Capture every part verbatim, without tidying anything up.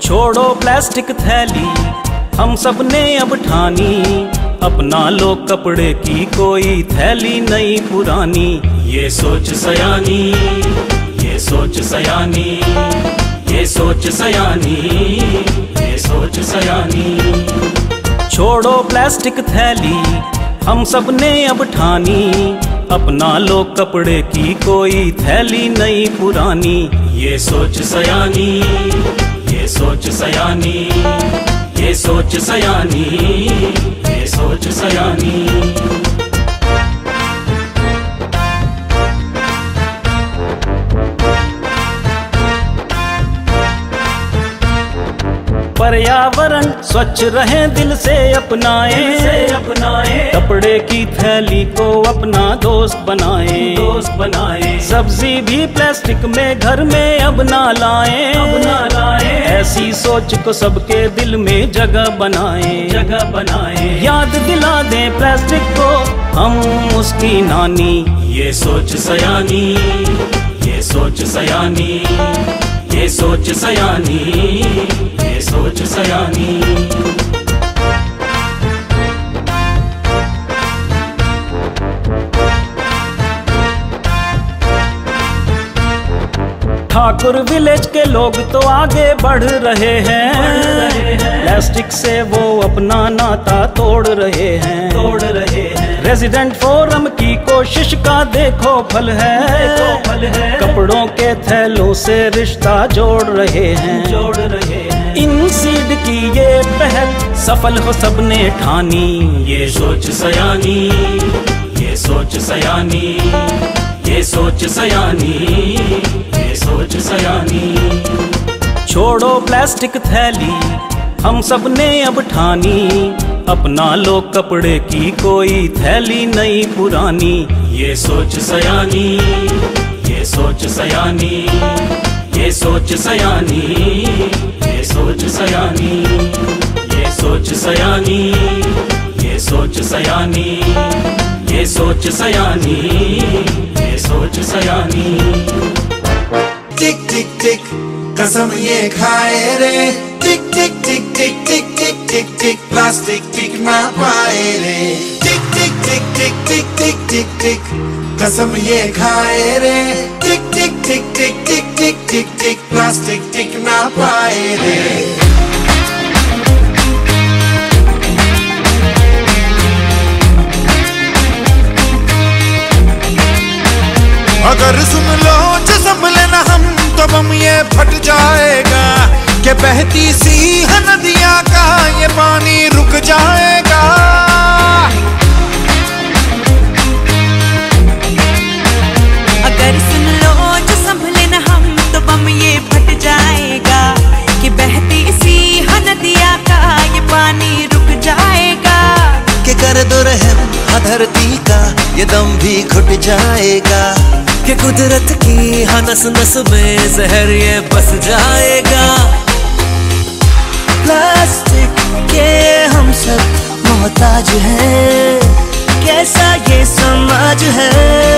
छोड़ो प्लास्टिक थैली, हम सब ने अब ठानी, अपना लो कपड़े की कोई थैली नहीं पुरानी। ये सोच सयानी, ये सोच सयानी, ये सोच सयानी, ये सोच सयानी। छोड़ो प्लास्टिक थैली, हम सब ने अब ठानी, अपना लो कपड़े की कोई थैली नहीं पुरानी। ये सोच सयानी, ये सोच सयानी, ये सोच सयानी, ये सोच सयानी। पर्यावरण स्वच्छ रहे दिल से अपनाए, से अपनाए। कपड़े की थैली को अपना दोस्त बनाए, दोस्त बनाए। सब्जी भी प्लास्टिक में घर में अब ना लाए, अब ना लाए। ऐसी सोच को सबके दिल में जगह बनाए, जगह बनाए। याद दिला दें प्लास्टिक को हम उसकी नानी। ये सोच सयानी, ये सोच सयानी, ये सोच सयानी, ये सोच सयानी। ठाकुर विलेज के लोग तो आगे बढ़ रहे हैं, प्लास्टिक से वो अपना नाता तोड़ रहे हैं, तोड़ रहे हैं। रेजिडेंट फोरम की कोशिश का देखो फल है, देखो फल है। कपड़ों के थैलों से रिश्ता जोड़ रहे हैं, जोड़ रहे हैं। इन सीड की ये पहल सफल हो सबने ठानी। ये सोच सयानी, ये सोच सयानी, ये सोच सयानी, ये सोच सयानी। छोड़ो प्लास्टिक थैली, हम सब ने अब ठानी, अपना लो कपड़े की कोई थैली नहीं पुरानी। ये सोच सयानी, ये सोच सयानी, ये सोच सयानी, ये सोच सयानी। ये सोच सयानी, ये सोच सयानी, ये सोच सयानी, ये सोच सयानी। टिक टिक टिक कसम ये खाए रे, टिक टिक टिक टिक टिक टिक टिक टिक प्लास्टिक टिक ना पाए रे। टिक टिक टिक टिक टिक टिक टिक टिक कसम ये खाए रे, टिक टिक टिक टिक टिक टिक टिक टिक प्लास्टिक टिक ना पाए रे। अगर सुन लो जो संभले ना हम तो बम ये फट जाएगा, कि बहती सी नदियां का ये पानी रुक जाएगा। अगर सुन लो जो संभले ना हम तो बम ये फट जाएगा, कि बहती सी नदियां का ये पानी रुक जाएगा। कि कर दो रहम धरती का ये दम भी घुट जाएगा, कि कुदरत की हर नस नस में जहर ये बस जाएगा। प्लास्टिक के हम सब मोहताज हैं, कैसा ये समाज है।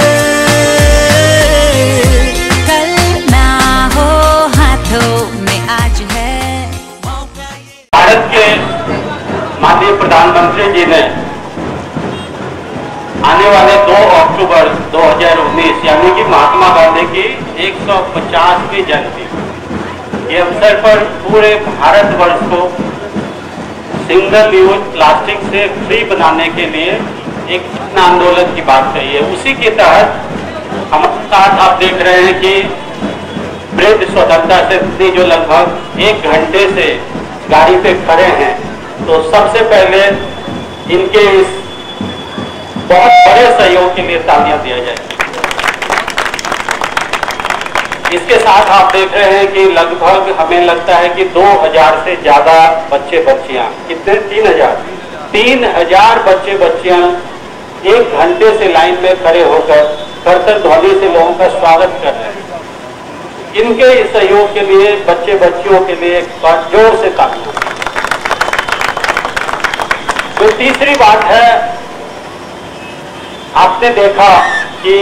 कल ना हो हाथों में आज है। भारत के माननीय प्रधानमंत्री जी ने आने वाले दो अक्टूबर दो हज़ार उन्नीस यानी कि महात्मा गांधी की एक सौ पचासवीं जयंती के अवसर पर पूरे भारतवर्ष को सिंगल यूज प्लास्टिक से फ्री बनाने के लिए एक जन आंदोलन की बात कही है। उसी के तहत हमारे साथ आप देख रहे हैं कि वृद्ध स्वतंत्रता सेनानी जो लगभग एक घंटे से गाड़ी पे खड़े हैं, तो सबसे पहले इनके इस बहुत बड़े सहयोग के लिए तालियां दिया जाए। इसके साथ आप देख रहे हैं कि लगभग हमें लगता है कि दो हज़ार से ज्यादा बच्चे बच्चियां, कितने तीन हजार तीन हजार बच्चे बच्चियां एक घंटे से लाइन में खड़े होकर करतर ध्वनि से लोगों का स्वागत कर रहे हैं। इनके इस सहयोग के लिए बच्चे बच्चियों के लिए एक बार जोर से तालियां। तो तीसरी बात है, आपने देखा कि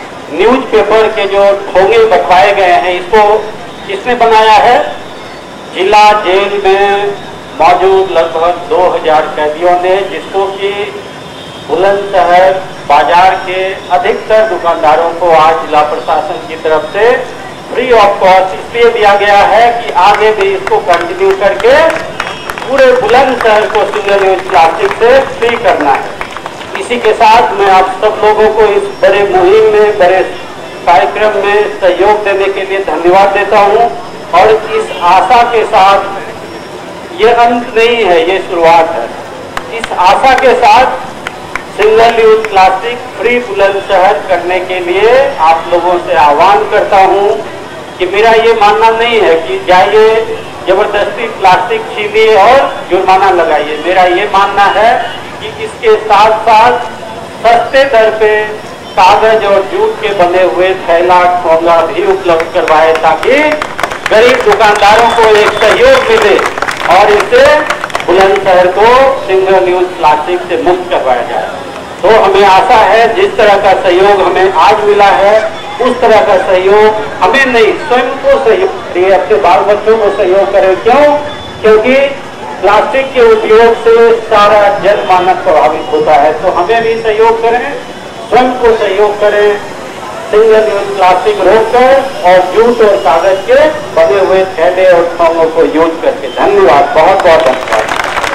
न्यूज़पेपर के जो ठोंगे बंटवाए गए हैं, इसको किसने बनाया है? जिला जेल में मौजूद लगभग दो हज़ार कैदियों ने, जिसको कि बुलंदशहर बाजार के अधिकतर दुकानदारों को आज जिला प्रशासन की तरफ से फ्री ऑफ कॉस्ट इसलिए दिया गया है कि आगे भी इसको कंटिन्यू करके पूरे बुलंदशहर को सिंगल यूज प्लास्टिक से फ्री करना है। इसी के साथ मैं आप सब लोगों को इस बड़े मुहिम में, बड़े कार्यक्रम में सहयोग देने के लिए धन्यवाद देता हूं और इस आशा के साथ ये अंत नहीं है, ये शुरुआत है। इस आशा के साथ single use plastic free Bulandshahr करने के लिए आप लोगों से आह्वान करता हूं कि मेरा ये मानना नहीं है कि जाइए जबरदस्ती प्लास्टिक छीनिए और जुर्माना लगाइए। मेरा ये मानना है कि इसके साथ साथ सस्ते दर पे कागज और जूट के बने हुए थैला ठोंगा भी उपलब्ध करवाए ताकि गरीब दुकानदारों को एक सहयोग मिले और इससे बुलंदशहर को सिंगल यूज प्लास्टिक से मुक्त करवाया जाए। तो हमें आशा है जिस तरह का सहयोग हमें आज मिला है उस तरह का सहयोग हमें नहीं, स्वयं को सहयोग करिए, अपने बाल बच्चों को सहयोग करें। क्यों? क्योंकि प्लास्टिक के उपयोग से सारा जनमानस प्रभावित होता है। तो हमें भी सहयोग करें, स्वयं को सहयोग करें, सिंगल यूज प्लास्टिक रोककर और जूट और कागज के बने हुए थैले और ठोंगों को यूज करके। धन्यवाद, बहुत बहुत धन्यवाद।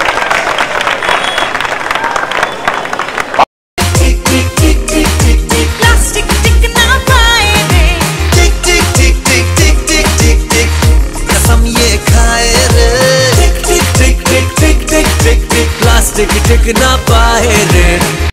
प्लास्टिक टिक ना पाए रे, टिक टिक टिक टिक टिक टिक टिक टिक कसम ये खाए रे, टिक टिक टिक टिक टिक टिक टिक टिक प्लास्टिक टिक ना पाए रे।